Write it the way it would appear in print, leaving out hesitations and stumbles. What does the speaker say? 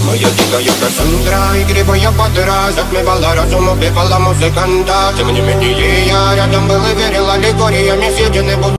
Моя дикая Кассандра, игривая подра, затмевала разум, убивала музыканта. Тем не менее я рядом был и верил аллегориями съедены.